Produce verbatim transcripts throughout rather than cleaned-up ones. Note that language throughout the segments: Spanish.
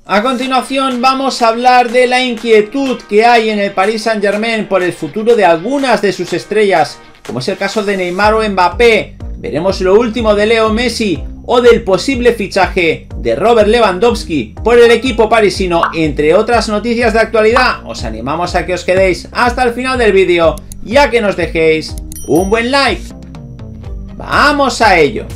A continuación vamos a hablar de la inquietud que hay en el Paris Saint-Germain por el futuro de algunas de sus estrellas, como es el caso de Neymar o Mbappé. Veremos lo último de Leo Messi o del posible fichaje de Robert Lewandowski por el equipo parisino, entre otras noticias de actualidad. Os animamos a que os quedéis hasta el final del vídeo y a que nos dejéis un buen like. ¡Vamos a ello!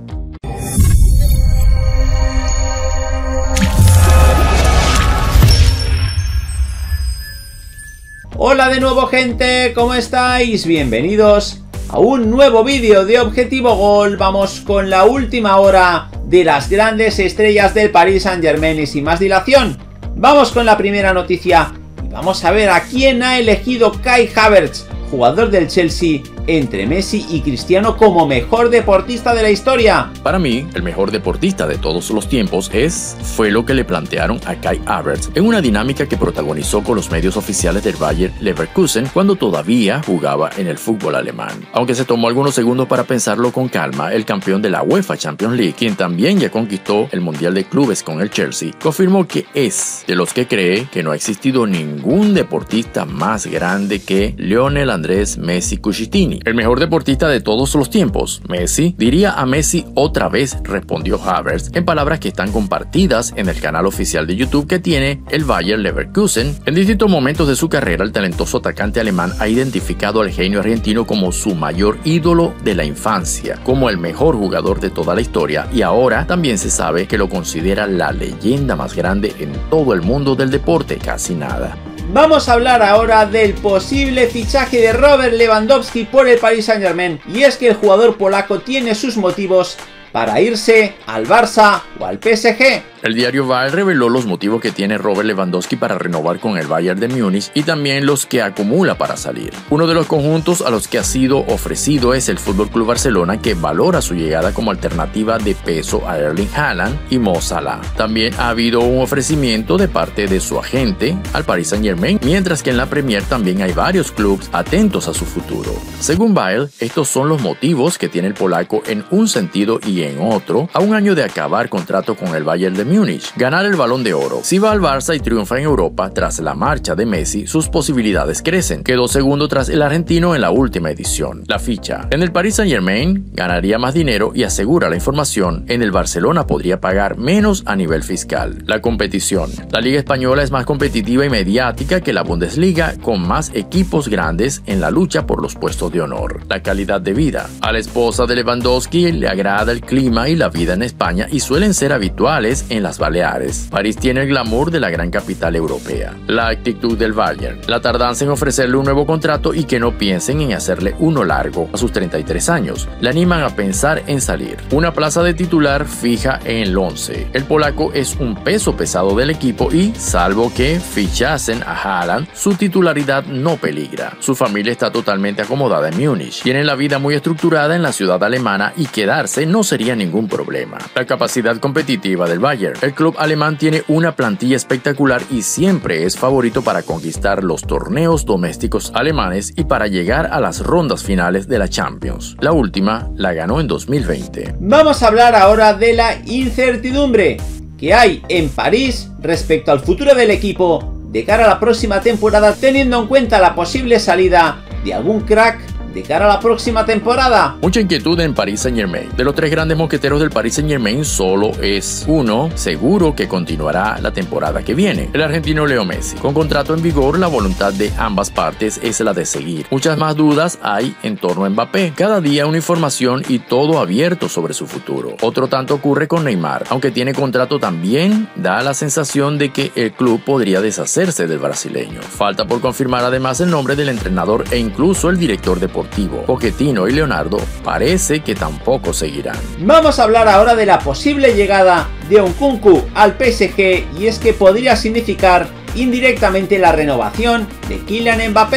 Hola de nuevo, gente, ¿cómo estáis? Bienvenidos a un nuevo vídeo de Objetivo Gol. Vamos con la última hora de las grandes estrellas del Paris Saint-Germain y sin más dilación, vamos con la primera noticia y vamos a ver a quién ha elegido Kai Havertz, jugador del Chelsea, entre Messi y Cristiano como mejor deportista de la historia. Para mí, el mejor deportista de todos los tiempos es, fue lo que le plantearon a Kai Havertz en una dinámica que protagonizó con los medios oficiales del Bayer Leverkusen cuando todavía jugaba en el fútbol alemán. Aunque se tomó algunos segundos para pensarlo con calma, el campeón de la UEFA Champions League, quien también ya conquistó el Mundial de Clubes con el Chelsea, confirmó que es de los que cree que no ha existido ningún deportista más grande que Lionel Andrés Messi Cucitini. El mejor deportista de todos los tiempos, Messi, diría a Messi otra vez, respondió Havertz en palabras que están compartidas en el canal oficial de YouTube que tiene el Bayer Leverkusen. En distintos momentos de su carrera, el talentoso atacante alemán ha identificado al genio argentino como su mayor ídolo de la infancia, como el mejor jugador de toda la historia, y ahora también se sabe que lo considera la leyenda más grande en todo el mundo del deporte, casi nada. Vamos a hablar ahora del posible fichaje de Robert Lewandowski por el Paris Saint-Germain, y es que el jugador polaco tiene sus motivos para irse al Barça o al P S G. El diario Bild reveló los motivos que tiene Robert Lewandowski para renovar con el Bayern de Múnich y también los que acumula para salir. Uno de los conjuntos a los que ha sido ofrecido es el F C Barcelona, que valora su llegada como alternativa de peso a Erling Haaland y Mo Salah. También ha habido un ofrecimiento de parte de su agente al Paris Saint-Germain, mientras que en la Premier también hay varios clubes atentos a su futuro. Según Bild, estos son los motivos que tiene el polaco en un sentido y en otro, a un año de acabar contrato con el Bayern de Múnich. Ganar el Balón de Oro. Si va al Barça y triunfa en Europa tras la marcha de Messi, sus posibilidades crecen. Quedó segundo tras el argentino en la última edición. La ficha. En el Paris Saint-Germain ganaría más dinero y asegura la información. En el Barcelona podría pagar menos a nivel fiscal. La competición. La Liga Española es más competitiva y mediática que la Bundesliga, con más equipos grandes en la lucha por los puestos de honor. La calidad de vida. A la esposa de Lewandowski le agrada el clima y la vida en España y suelen ser habituales en las Baleares. París tiene el glamour de la gran capital europea. La actitud del Bayern. La tardanza en ofrecerle un nuevo contrato y que no piensen en hacerle uno largo a sus treinta y tres años. Le animan a pensar en salir. Una plaza de titular fija en el once. El polaco es un peso pesado del equipo y, salvo que fichasen a Haaland, su titularidad no peligra. Su familia está totalmente acomodada en Múnich. Tienen la vida muy estructurada en la ciudad alemana y quedarse no sería ningún problema. La capacidad competitiva del Bayern. El club alemán tiene una plantilla espectacular y siempre es favorito para conquistar los torneos domésticos alemanes y para llegar a las rondas finales de la Champions. La última la ganó en dos mil veinte. Vamos a hablar ahora de la incertidumbre que hay en París respecto al futuro del equipo de cara a la próxima temporada, teniendo en cuenta la posible salida de algún crack de cara a la próxima temporada. Mucha inquietud en Paris Saint-Germain. De los tres grandes mosqueteros del Paris Saint-Germain, solo es uno seguro que continuará la temporada que viene: el argentino Leo Messi. Con contrato en vigor, la voluntad de ambas partes es la de seguir. Muchas más dudas hay en torno a Mbappé. Cada día una información y todo abierto sobre su futuro. Otro tanto ocurre con Neymar. Aunque tiene contrato, también da la sensación de que el club podría deshacerse del brasileño. Falta por confirmar además el nombre del entrenador e incluso el director deportivo. Pochettino y Leonardo parece que tampoco seguirán. Vamos a hablar ahora de la posible llegada de Nkunku al P S G, y es que podría significar indirectamente la renovación de Kylian Mbappé.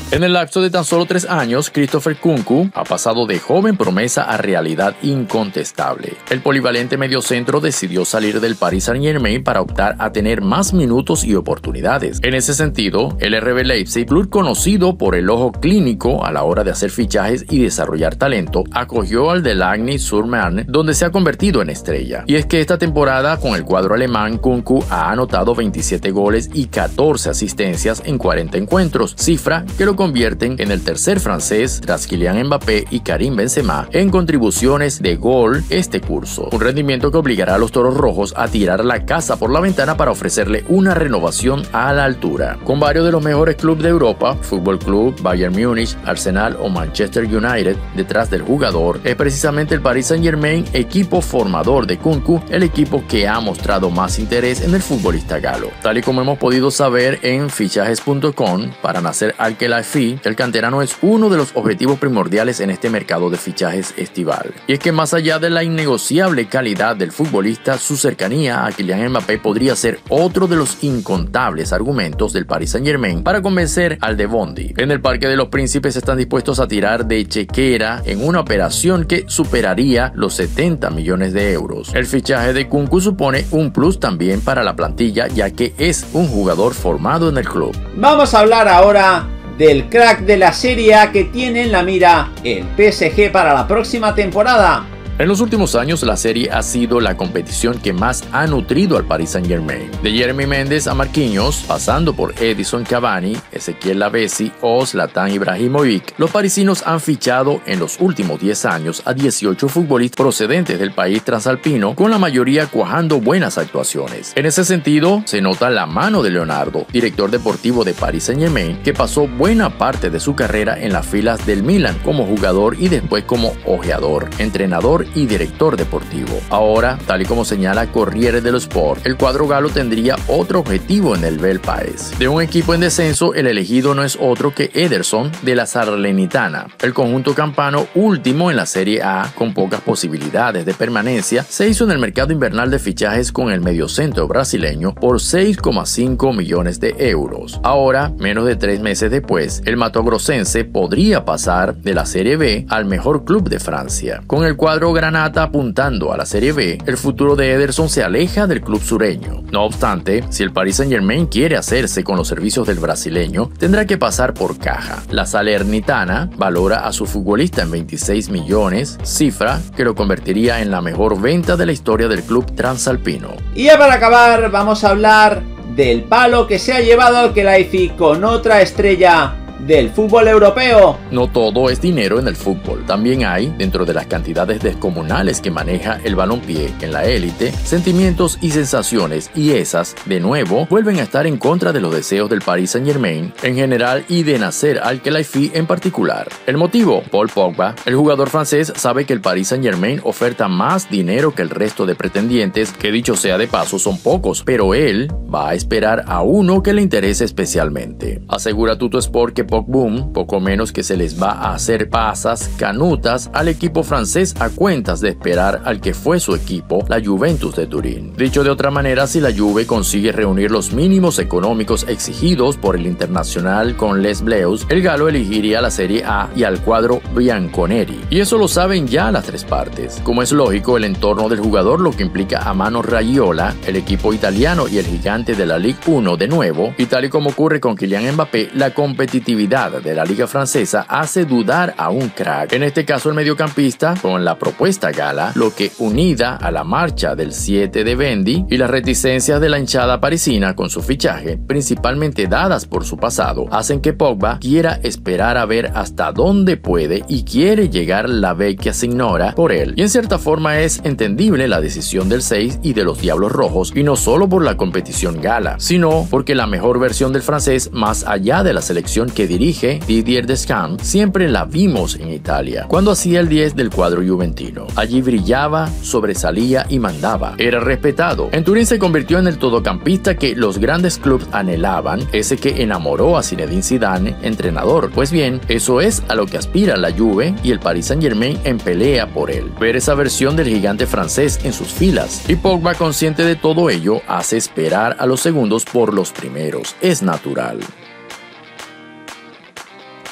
En el lapso de tan solo tres años, Christopher Nkunku ha pasado de joven promesa a realidad incontestable. El polivalente mediocentro decidió salir del Paris Saint-Germain para optar a tener más minutos y oportunidades. En ese sentido, el R B Leipzig, club conocido por el ojo clínico a la hora de hacer fichajes y desarrollar talento, acogió al de Lagny-sur-Marne, donde se ha convertido en estrella. Y es que esta temporada, con el cuadro alemán, Nkunku ha anotado veintisiete goles y catorce asistencias en cuarenta encuentros, cifra que lo convierten en el tercer francés tras Kylian Mbappé y Karim Benzema en contribuciones de gol este curso, un rendimiento que obligará a los toros rojos a tirar la casa por la ventana para ofrecerle una renovación a la altura. Con varios de los mejores clubes de Europa, Fútbol Club, Bayern Múnich, Arsenal o Manchester United detrás del jugador, es precisamente el Paris Saint-Germain, equipo formador de Nkunku, el equipo que ha mostrado más interés en el futbolista galo. Tal y como hemos podido saber en fichajes punto com, para Nasser Al-Khelaifi, el canterano es uno de los objetivos primordiales en este mercado de fichajes estival. Y es que más allá de la innegociable calidad del futbolista, su cercanía a Kylian Mbappé podría ser otro de los incontables argumentos del Paris Saint-Germain para convencer al de Bondy. En el Parque de los Príncipes están dispuestos a tirar de chequera en una operación que superaría los setenta millones de euros. El fichaje de Nkunku supone un plus también para la plantilla, ya que es un jugador formado en el club. Vamos a hablar ahora del crack de la Serie A que tiene en la mira el P S G para la próxima temporada. En los últimos años, la Serie ha sido la competición que más ha nutrido al Paris Saint-Germain. De Jeremy Mendes a Marquinhos, pasando por Edison Cavani, Ezequiel Lavezzi o Zlatan Ibrahimovic, los parisinos han fichado en los últimos diez años a dieciocho futbolistas procedentes del país transalpino, con la mayoría cuajando buenas actuaciones. En ese sentido, se nota la mano de Leonardo, director deportivo de Paris Saint-Germain, que pasó buena parte de su carrera en las filas del Milan como jugador y después como ojeador, entrenador y director deportivo. Ahora, tal y como señala Corriere dello Sport, el cuadro galo tendría otro objetivo en el Bel Paese. De un equipo en descenso, el elegido no es otro que Ederson de la Salernitana. El conjunto campano, último en la Serie A, con pocas posibilidades de permanencia, se hizo en el mercado invernal de fichajes con el mediocentro brasileño por seis coma cinco millones de euros. Ahora, menos de tres meses después, el matogrossense podría pasar de la Serie B al mejor club de Francia. Con el cuadro Granata apuntando a la Serie B, el futuro de Ederson se aleja del club sureño. No obstante, si el Paris Saint-Germain quiere hacerse con los servicios del brasileño, tendrá que pasar por caja. La Salernitana valora a su futbolista en veintiséis millones, cifra que lo convertiría en la mejor venta de la historia del club transalpino. Y ya para acabar, vamos a hablar del palo que se ha llevado Al-Khelaifi con otra estrella del fútbol europeo. No todo es dinero en el fútbol. También hay, dentro de las cantidades descomunales que maneja el balompié en la élite, sentimientos y sensaciones, y esas, de nuevo, vuelven a estar en contra de los deseos del Paris Saint-Germain en general y de Nasser Al-Khelaifi en particular. El motivo: Paul Pogba. El jugador francés sabe que el Paris Saint-Germain oferta más dinero que el resto de pretendientes, que dicho sea de paso son pocos, pero él va a esperar a uno que le interese especialmente. Asegura Tuttosport que Pogba, poco menos que se les va a hacer pasas canutas al equipo francés a cuentas de esperar al que fue su equipo, la Juventus de Turín. Dicho de otra manera, si la Juve consigue reunir los mínimos económicos exigidos por el Internacional con Les Bleus, el galo elegiría la Serie A y al cuadro bianconeri. Y eso lo saben ya las tres partes. Como es lógico, el entorno del jugador, lo que implica a Mano Raiola, el equipo italiano y el gigante de la Ligue uno de nuevo, y tal y como ocurre con Kylian Mbappé, la competitividad de la liga francesa hace dudar a un crack, en este caso el mediocampista, con la propuesta gala, lo que, unida a la marcha del siete de Bendy y las reticencias de la hinchada parisina con su fichaje, principalmente dadas por su pasado, hacen que Pogba quiera esperar a ver hasta dónde puede y quiere llegar la vecchia signora por él. Y en cierta forma es entendible la decisión del seis y de los Diablos Rojos, y no solo por la competición gala, sino porque la mejor versión del francés, más allá de la selección que dirige, Didier Deschamps, siempre la vimos en Italia, cuando hacía el diez del cuadro juventino. Allí brillaba, sobresalía y mandaba. Era respetado. En Turín se convirtió en el todocampista que los grandes clubes anhelaban, ese que enamoró a Zinedine Zidane, entrenador. Pues bien, eso es a lo que aspira la Juve y el Paris Saint-Germain en pelea por él. Ver esa versión del gigante francés en sus filas. Y Pogba, consciente de todo ello, hace esperar a los segundos por los primeros. Es natural.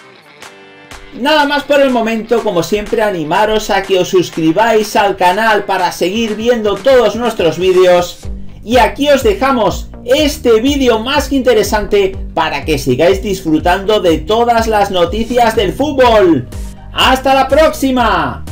Nada más por el momento, como siempre animaros a que os suscribáis al canal para seguir viendo todos nuestros vídeos. Y aquí os dejamos este vídeo más que interesante para que sigáis disfrutando de todas las noticias del fútbol. ¡Hasta la próxima!